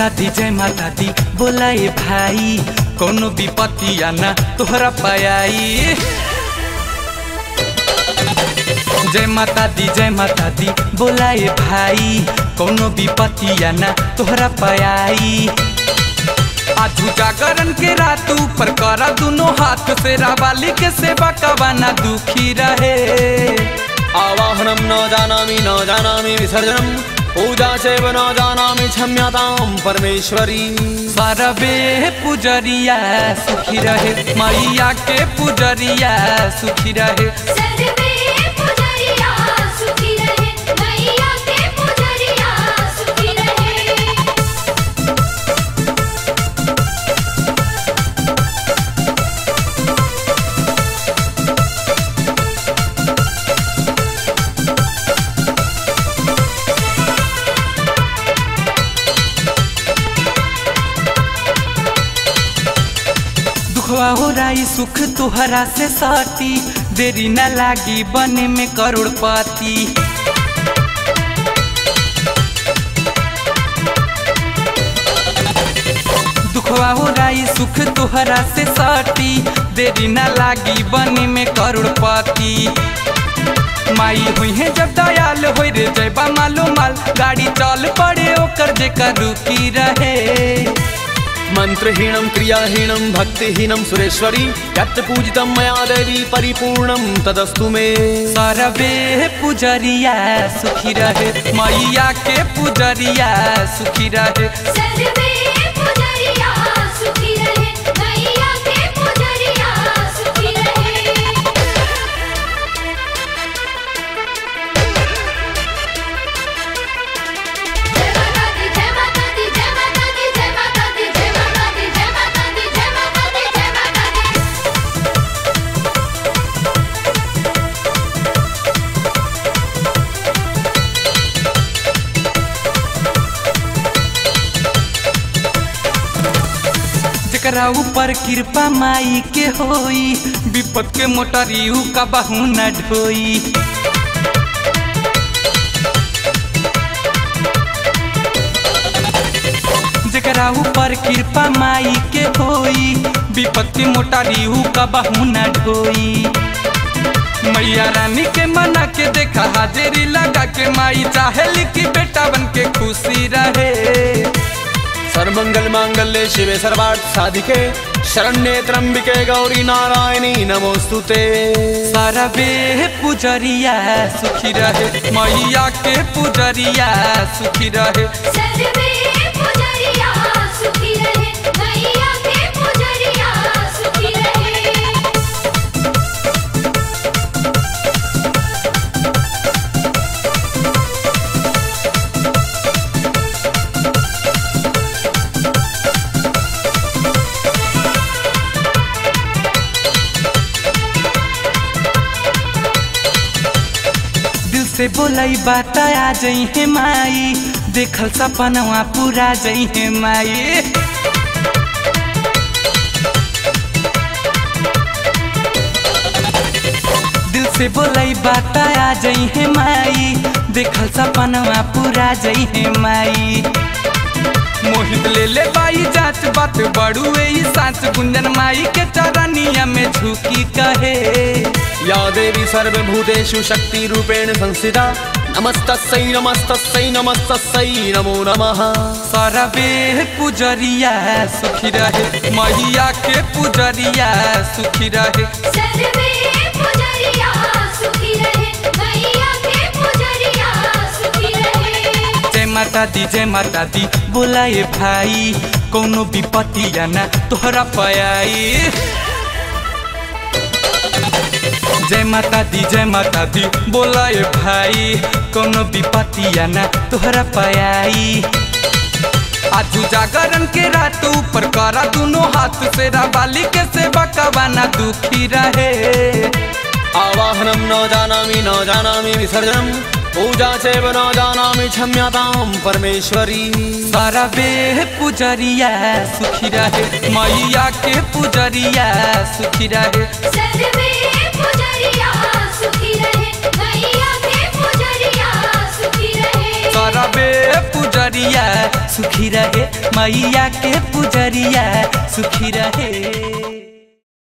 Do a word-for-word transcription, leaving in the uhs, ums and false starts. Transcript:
माता दी जय माता दी बोलाए भाई, कोनो विपत्ति आना तोहरा पाई। जय माता दी जय माता दी बोलाए भाई, कोनो विपत्ति आना तोहरा पाई। आजू जागरण के रात ऊपर करा दोनों हाथ से रावाली के सेवा कवाना दुखी रहे। आवाहनम न जानामि न जानामि विसर्जनम, पूजा सेव न जानामि क्षम्यताम परमेश्वरी। सर्वे पुजरिया सुखी रहे, मैया के पुजरिया सुखी रहे। हो राई सुख तुहरा से साटी, देरी न लागी बने में करोड़पति। दुखवा हो राई सुख तुहरा से साटी, देरी न लागी बने में करोड़पति। माई हुई है जब दयाल हो रे जयबा मालो माल, गाड़ी चल पड़े ओकर जेकर रुकी रहे। मंत्रहीणं क्रियाहीणं भक्तिहीनं सुरेश्वरी, यत् पूजितं मया देवी परिपूर्णं तदस्तु मे। सर्वे पुजरिया सुखी रहे, मैया के पुजरिया सुखी रहे। सर्वे पुजरिया सुखी रहे, मैया के पुजरिया सुखी रहे। जय माता दी जय माता दी जय माता दी जय माता दी जय माता दी जय माता दी जय माता दी जय माता दी। जकरा ऊपर कृपा माई के होई, विपत के मोटरी उ का बाहु न ढोई। जकरा ऊपर कृपा माई के होई, विपत के मोटरी उ का बाहु न ढोई। मैया रानी के मना के देखा हाजिरी लगा के, माई चाहेली की बेटा बन के खुशी रहे। सर्वमंगल मांगल्ये शिवे सर्वार्थ साधिके, शरण्ये त्र्यंबिके गौरी नारायणी नमोस्तुते। सर्वे पुजरिया सुखी रहे, मैया के पुजरिया सुखी रहे। सर्वे पुजरिया सुखी रहे, मैया के पुजरिया सुखी रहे। दिल से बोलाई बात आ जई है माई, देखल सपनवा पूरा जई है माई। दिल से बोलाई बात आ जई है माई, देखल सपनवा पूरा जई है माई। मोहित ले ले बाई जात बात बड़ुए ही सांस, गुंजन माई के चरनिया में झुकी कहे। या देवी सर्वभूतेषु शक्ति रूपेण संस्थिता, नमस्तस्यै नमस्तस्यै नमस्तस्यै नमो नमः। सर्वे पुजरिया सुखी रहे, मैया के पुजरिया सुखी रहे। सर्वे पुजरिया सुखी रहे, मैया के पुजरिया सुखी रहे। जय माता दी जय माता दी बोलाए भाई, कोनो विपत्ति आना तोहरा पाई। जय माता दी जय माता दी बोलाए भाई, कोनो विपत्ति आना तोहरा पाई। आजू जागरण के रात ऊपर करा दोनों हाथ से रावाली के सेवा कवाना दुखी रहे। आवाहनम न जानामि न जानामि विसर्जनम, पूजा सेव न जानामि क्षम्यताम परमेश्वरी। सर्वे पुजरिया सुखी रहे, मैया के पुजरिया सुखी रहे। सर्वे पुजरिया सुखी रहे, मैया के पुजरिया सुखी रहे। सर्वे पुजरिया सुखी रहे मैया के पुजरिया सुखी रहे।